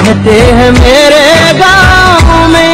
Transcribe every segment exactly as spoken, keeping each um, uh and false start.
कहते हैं मेरे गाँव में।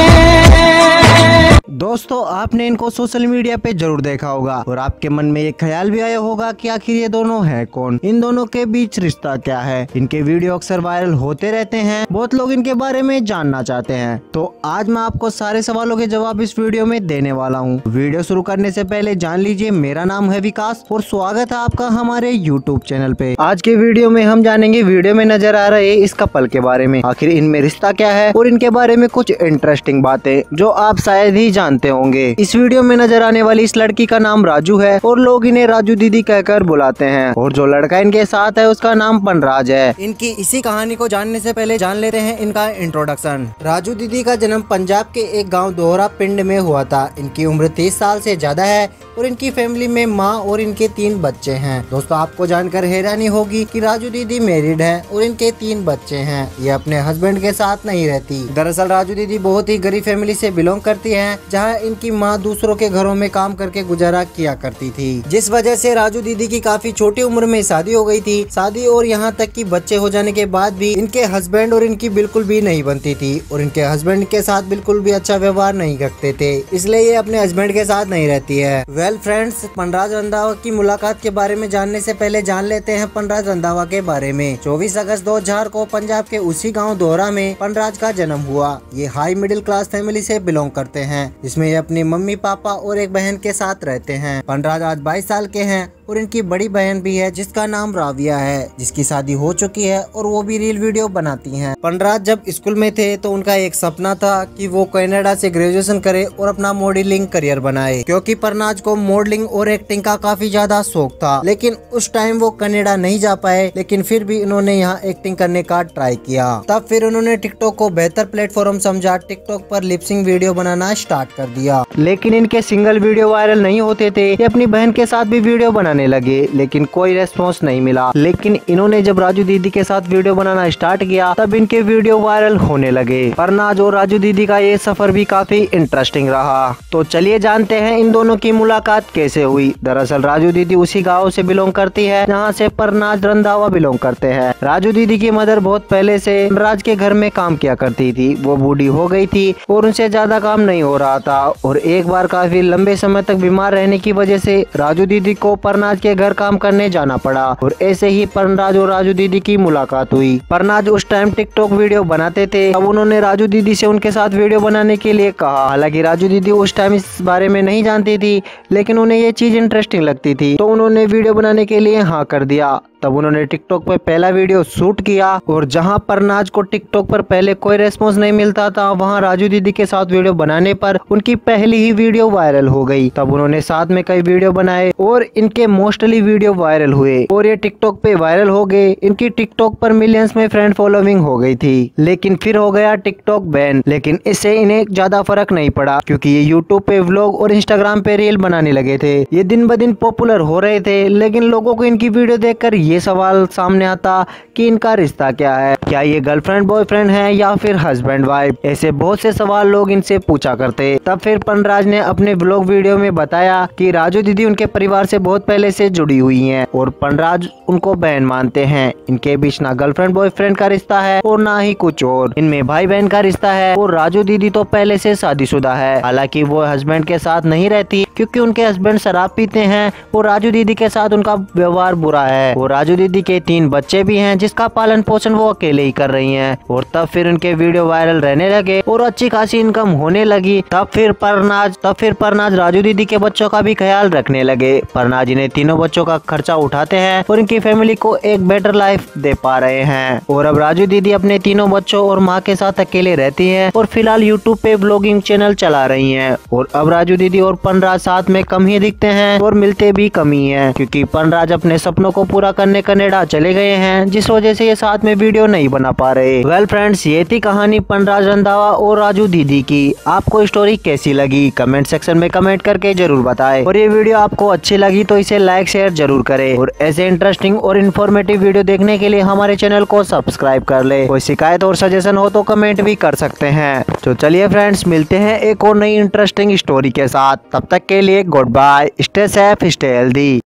दोस्तों, आपने इनको सोशल मीडिया पे जरूर देखा होगा और आपके मन में ये ख्याल भी आया होगा कि आखिर ये दोनों हैं कौन, इन दोनों के बीच रिश्ता क्या है। इनके वीडियो अक्सर वायरल होते रहते हैं, बहुत लोग इनके बारे में जानना चाहते हैं। तो आज मैं आपको सारे सवालों के जवाब इस वीडियो में देने वाला हूँ। वीडियो शुरू करने से पहले जान लीजिए, मेरा नाम है विकास और स्वागत है आपका हमारे यूट्यूब चैनल पे। आज के वीडियो में हम जानेंगे वीडियो में नजर आ रहे इस कपल के बारे में, आखिर इनमें रिश्ता क्या है और इनके बारे में कुछ इंटरेस्टिंग बातें जो आप शायद ही जानते होंगे। इस वीडियो में नजर आने वाली इस लड़की का नाम राजू है और लोग इन्हें राजू दीदी कहकर बुलाते हैं, और जो लड़का इनके साथ है उसका नाम पनराज है। इनकी इसी कहानी को जानने से पहले जान लेते हैं इनका इंट्रोडक्शन। राजू दीदी का जन्म पंजाब के एक गांव दोहरा पिंड में हुआ था। इनकी उम्र तीस साल से ज्यादा है और इनकी फैमिली में माँ और इनके तीन बच्चे हैं। दोस्तों, आपको जानकर हैरानी होगी कि राजू दीदी मैरिड है और इनके तीन बच्चे हैं। ये अपने हस्बैंड के साथ नहीं रहती। दरअसल राजू दीदी बहुत ही गरीब फैमिली से बिलोंग करती है, जहाँ इनकी माँ दूसरों के घरों में काम करके गुजारा किया करती थी, जिस वजह से राजू दीदी की काफी छोटी उम्र में शादी हो गई थी। शादी और यहाँ तक कि बच्चे हो जाने के बाद भी इनके हस्बैंड और इनकी बिल्कुल भी नहीं बनती थी और इनके हस्बैंड के साथ बिल्कुल भी अच्छा व्यवहार नहीं रखते थे, इसलिए ये अपने हस्बैंड के साथ नहीं रहती है। वेल फ्रेंड्स, पनराज रंधावा की मुलाकात के बारे में जानने से पहले जान लेते हैं पनराज रंधावा के बारे में। चौबीस अगस्त दो हजार को पंजाब के उसी गाँव दोहरा में पनराज का जन्म हुआ। ये हाई मिडिल क्लास फैमिली से बिलोंग करते हैं, जिसमें ये अपनी मम्मी पापा और एक बहन के साथ रहते हैं। पनराज आज बाईस साल के हैं और इनकी बड़ी बहन भी है जिसका नाम राविया है, जिसकी शादी हो चुकी है और वो भी रील वीडियो बनाती हैं। पनराज जब स्कूल में थे तो उनका एक सपना था कि वो कनाडा से ग्रेजुएशन करे और अपना मॉडलिंग करियर बनाए, क्योंकि पनराज को मॉडलिंग और एक्टिंग का काफी ज्यादा शौक था। लेकिन उस टाइम वो कनाडा नहीं जा पाए, लेकिन फिर भी उन्होंने यहाँ एक्टिंग करने का ट्राई किया। तब फिर उन्होंने टिकटॉक को बेहतर प्लेटफॉर्म समझा, टिकटॉक पर लिपसिंग वीडियो बनाना स्टार्ट कर दिया। लेकिन इनके सिंगल वीडियो वायरल नहीं होते थे। ये अपनी बहन के साथ भी वीडियो बनाने लगे, लेकिन कोई रेस्पॉन्स नहीं मिला। लेकिन इन्होंने जब राजू दीदी के साथ वीडियो बनाना स्टार्ट किया, तब इनके वीडियो वायरल होने लगे। पनराज और राजू दीदी का ये सफर भी काफी इंटरेस्टिंग रहा। तो चलिए जानते हैं इन दोनों की मुलाकात कैसे हुई। दरअसल राजू दीदी उसी गाँव से बिलोंग करती है जहाँ से पनराज रंधावा बिलोंग करते हैं। राजू दीदी की मदर बहुत पहले से पनराज के घर में काम किया करती थी। वो बूढ़ी हो गई थी और उनसे ज्यादा काम नहीं हो रहा था, और एक बार काफी लंबे समय तक बीमार रहने की वजह से राजू दीदी को पनराज के घर काम करने जाना पड़ा, और ऐसे ही पनराज और राजू दीदी की मुलाकात हुई। पनराज उस टाइम टिकटॉक वीडियो बनाते थे। अब उन्होंने राजू दीदी से उनके साथ वीडियो बनाने के लिए कहा। हालांकि राजू दीदी उस टाइम इस बारे में नहीं जानती थी, लेकिन उन्हें ये चीज इंटरेस्टिंग लगती थी, तो उन्होंने वीडियो बनाने के लिए हाँ कर दिया। तब उन्होंने टिकटॉक पर पहला वीडियो शूट किया, और जहां पनराज को टिकटॉक पर पहले कोई रेस्पॉन्स नहीं मिलता था, वहां राजू दीदी के साथ वीडियो बनाने पर उनकी पहली ही वीडियो वायरल हो गई। तब उन्होंने साथ में कई वीडियो बनाए और इनके मोस्टली वीडियो वायरल हुए और ये टिकटॉक पे वायरल हो गए। इनकी टिकटॉक पर मिलियंस में फ्रेंड फॉलोइंग हो गई थी, लेकिन फिर हो गया टिकटॉक बैन। लेकिन इससे इन्हें ज्यादा फर्क नहीं पड़ा, क्योंकि ये यूट्यूब पे व्लॉग और इंस्टाग्राम पे रील बनाने लगे थे। ये दिन ब दिन पॉपुलर हो रहे थे, लेकिन लोगों को इनकी वीडियो देखकर ये सवाल सामने आता कि इनका रिश्ता क्या है, क्या ये गर्लफ्रेंड बॉयफ्रेंड है या फिर हस्बैंड वाइफ। ऐसे बहुत से सवाल लोग इनसे पूछा करते। तब फिर पनराज ने अपने ब्लॉग वीडियो में बताया कि राजू दीदी उनके परिवार से बहुत पहले से जुड़ी हुई हैं और पनराज उनको बहन मानते हैं। इनके बीच ना गर्लफ्रेंड बॉयफ्रेंड का रिश्ता है और ना ही कुछ और, इनमें भाई बहन का रिश्ता है। और राजू दीदी तो पहले से शादीशुदा है, हालांकि वो हस्बैंड के साथ नहीं रहती क्योंकि उनके हस्बैंड शराब पीते हैं और राजू दीदी के साथ उनका व्यवहार बुरा है। और राजू दीदी के तीन बच्चे भी हैं जिसका पालन पोषण वो अकेले ही कर रही हैं। और तब फिर उनके वीडियो वायरल रहने लगे और अच्छी खासी इनकम होने लगी। तब फिर पनराज तब फिर पनराज राजू दीदी के बच्चों का भी ख्याल रखने लगे। पनराज इन्हें तीनों बच्चों का खर्चा उठाते हैं और इनकी फैमिली को एक बेटर लाइफ दे पा रहे हैं। और अब राजू दीदी अपने तीनों बच्चों और माँ के साथ अकेले रहती है और फिलहाल यूट्यूब पे ब्लॉगिंग चैनल चला रही है। और अब राजू दीदी और पनराज साथ में कम ही दिखते हैं और मिलते भी कम ही है, क्योंकि पनराज अपने सपनों को पूरा करने कनाडा चले गए हैं, जिस वजह से ये साथ में वीडियो नहीं बना पा रहे। वेल फ्रेंड्स, ये थी कहानी पनराज रंधावा और राजू दीदी की। आपको स्टोरी कैसी लगी कमेंट सेक्शन में कमेंट करके जरूर बताएं। और ये वीडियो आपको अच्छी लगी तो इसे लाइक शेयर जरूर करें और ऐसे इंटरेस्टिंग और इन्फॉर्मेटिव वीडियो देखने के लिए हमारे चैनल को सब्सक्राइब कर ले। कोई शिकायत और सजेशन हो तो कमेंट भी कर सकते हैं। तो चलिए फ्रेंड्स, मिलते हैं एक और नई इंटरेस्टिंग स्टोरी के साथ। तब तक के लिए goodbye, stay safe, stay healthy.